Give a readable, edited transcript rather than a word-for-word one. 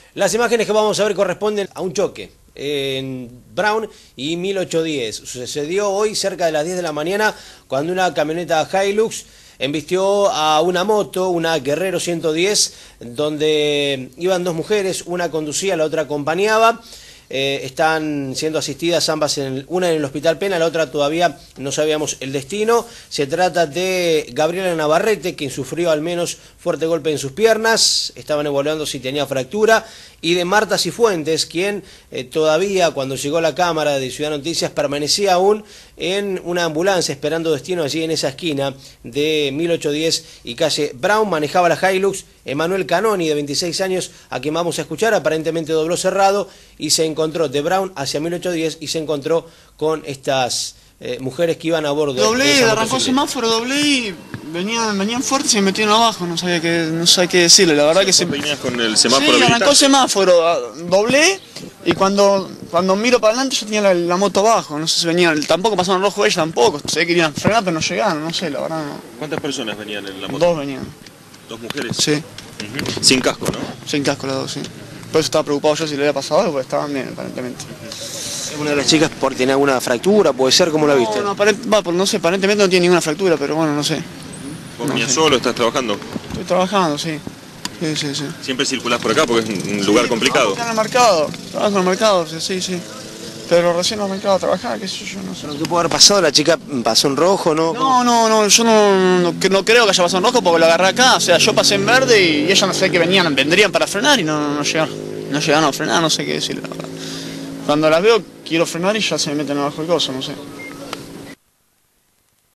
Las imágenes que vamos a ver corresponden a un choque en Brown y 1810. Sucedió hoy cerca de las 10 de la mañana cuando una camioneta Hilux embistió a una moto, una Guerrero 110, donde iban dos mujeres, una conducía, la otra acompañaba. Están siendo asistidas ambas, una en el Hospital Pena, la otra todavía no sabíamos el destino. Se trata de Gabriela Navarrete, quien sufrió al menos fuerte golpe en sus piernas, estaban evaluando si tenía fractura, y de Marta Cifuentes, quien todavía cuando llegó la cámara de Ciudad Noticias permanecía aún en una ambulancia esperando destino allí en esa esquina de 1810 y calle Brown. Manejaba la Hilux Emanuel Canoni, de 26 años, a quien vamos a escuchar. Aparentemente dobló cerrado y se encontró de Brown hacia 1810 y se encontró con estas mujeres que iban a bordo. Doblé, arrancó el semáforo, doblé y venían fuertes y me metieron abajo, no sabía qué decirle, la verdad que se... ¿Venías con el semáforo? Sí, arrancó el semáforo, doblé y cuando miro para adelante yo tenía la moto abajo, no sé si venían, tampoco pasaron rojo ellos tampoco, sé que querían frenar pero no llegaron, no sé, la verdad no. ¿Cuántas personas venían en la moto? Dos venían. ¿Dos mujeres? Sí. Sin casco, ¿no? Sin casco las dos, sí. Por eso estaba preocupado yo si le había pasado algo, porque estaban bien aparentemente. ¿Una de las chicas tiene alguna fractura? ¿Puede ser? ¿Cómo la viste? No sé, aparentemente no tiene ninguna fractura, pero bueno, no sé. ¿Vos venías solo? ¿Estás trabajando? Estoy trabajando, sí. Sí. ¿Siempre circulás por acá porque es un lugar complicado? Trabajo en el mercado, sí. Pero recién al mercado a trabajar, qué sé yo, no sé. ¿Qué puede haber pasado? ¿La chica pasó en rojo, no? No, yo no creo que haya pasado en rojo porque lo agarré acá. O sea, yo pasé en verde y ellas no sé qué vendrían para frenar y no llegaron. No llegaron a frenar, no sé qué decir, la verdad. Cuando las veo, quiero frenar y ya se me meten abajo el coso, no sé.